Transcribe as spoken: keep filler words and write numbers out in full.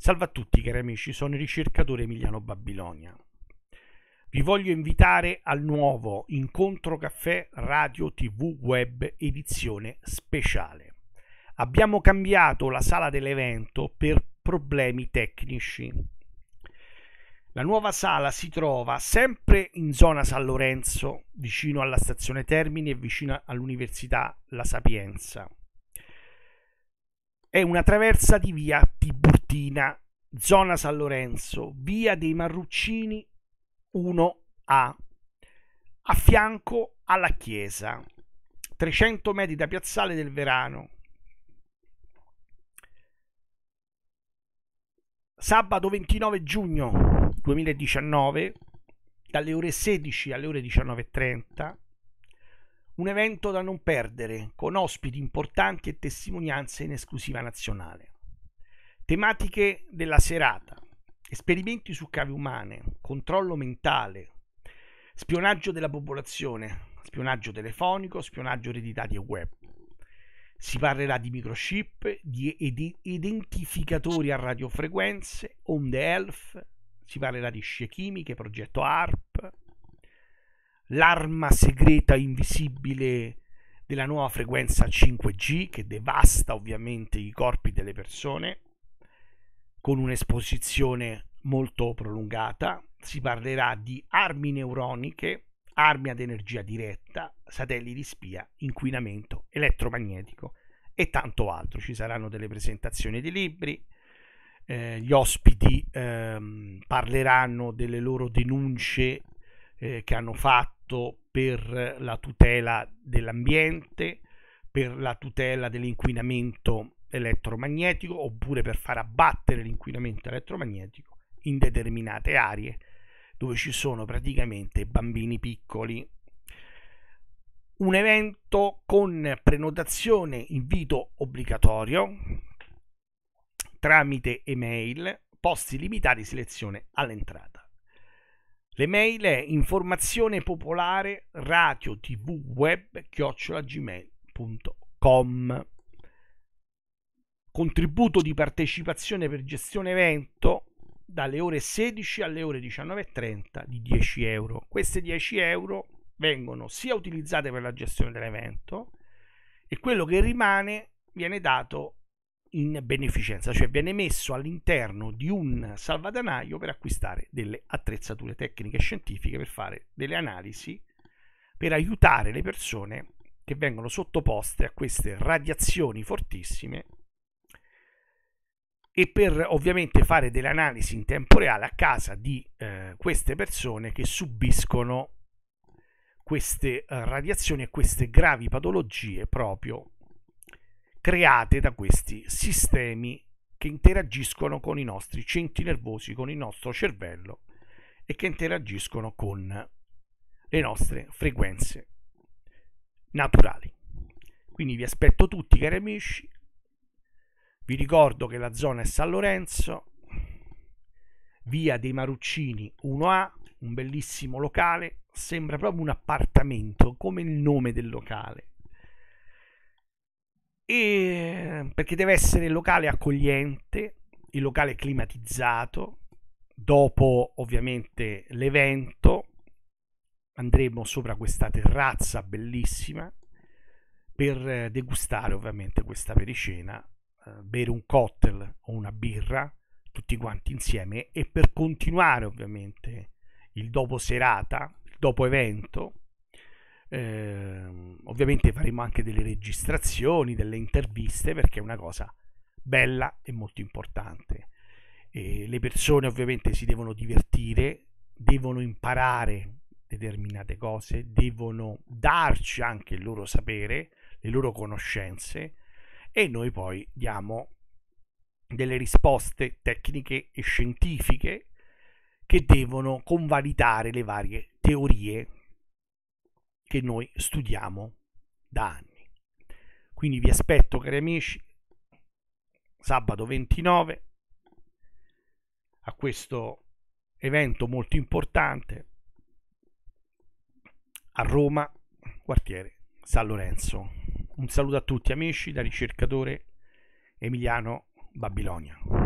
Salve a tutti cari amici, sono il ricercatore Emiliano Babilonia. Vi voglio invitare al nuovo Incontro Caffè Radio tivù Web edizione speciale. Abbiamo cambiato la sala dell'evento per problemi tecnici. La nuova sala si trova sempre in zona San Lorenzo, vicino alla stazione Termini e vicino all'Università La Sapienza. È una traversa di via Tiburtina, zona San Lorenzo, via dei Marruccini uno A, a fianco alla chiesa, trecento metri da Piazzale del Verano. Sabato ventinove giugno duemiladiciannove, dalle ore sedici alle ore diciannove e trenta, un evento da non perdere, con ospiti importanti e testimonianze in esclusiva nazionale. Tematiche della serata: esperimenti su cave umane, controllo mentale, spionaggio della popolazione, spionaggio telefonico, spionaggio ereditario e web. Si parlerà di microchip, di ed- identificatori a radiofrequenze, onde health, si parlerà di scie chimiche, progetto A R P, l'arma segreta invisibile della nuova frequenza cinque G che devasta ovviamente i corpi delle persone, con un'esposizione molto prolungata. Si parlerà di armi neuroniche, armi ad energia diretta, satelliti spia, inquinamento elettromagnetico e tanto altro. Ci saranno delle presentazioni di libri, eh, gli ospiti ehm, parleranno delle loro denunce eh, che hanno fatto per la tutela dell'ambiente, per la tutela dell'inquinamento elettromagnetico, oppure per far abbattere l'inquinamento elettromagnetico in determinate aree dove ci sono praticamente bambini piccoli. Un evento con prenotazione, invito obbligatorio tramite email, posti limitati, selezione all'entrata. L'email è informazione popolare radio tivù web chiocciola gmail punto com. Contributo di partecipazione per gestione evento dalle ore sedici alle ore diciannove e trenta di dieci euro. Queste dieci euro vengono sia utilizzate per la gestione dell'evento e quello che rimane viene dato in beneficenza, cioè viene messo all'interno di un salvadanaio per acquistare delle attrezzature tecniche e scientifiche per fare delle analisi, per aiutare le persone che vengono sottoposte a queste radiazioni fortissime e per ovviamente fare delle analisi in tempo reale a casa di eh, queste persone che subiscono queste eh, radiazioni e queste gravi patologie proprio create da questi sistemi che interagiscono con i nostri centri nervosi, con il nostro cervello e che interagiscono con le nostre frequenze naturali. Quindi vi aspetto tutti cari amici. Vi ricordo che la zona è San Lorenzo, via dei Marruccini uno A, un bellissimo locale, sembra proprio un appartamento, come il nome del locale. E perché deve essere il locale accogliente, il locale climatizzato. Dopo ovviamente l'evento andremo sopra questa terrazza bellissima per degustare ovviamente questa pericena, bere un cocktail o una birra tutti quanti insieme e per continuare ovviamente il dopo serata, il dopo evento. Eh, ovviamente faremo anche delle registrazioni, delle interviste, perché è una cosa bella e molto importante. E le persone ovviamente si devono divertire, devono imparare determinate cose, devono darci anche il loro sapere, le loro conoscenze, e noi poi diamo delle risposte tecniche e scientifiche che devono convalidare le varie teorie che noi studiamo da anni. Quindi vi aspetto cari amici sabato ventinove a questo evento molto importante a Roma, quartiere San Lorenzo. Un saluto a tutti amici da ricercatore Emiliano Babilonia.